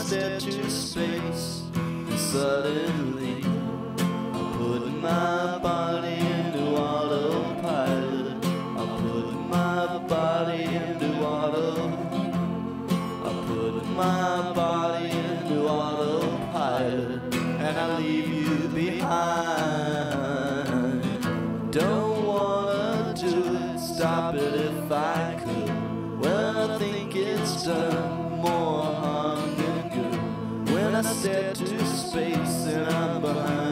step to space, and suddenly I put my body into autopilot. I put my body into I put my body into autopilot, and I leave you behind. Don't wanna do it, stop it if I could. When I think it's done more harm than good. When I step to space and I'm behind.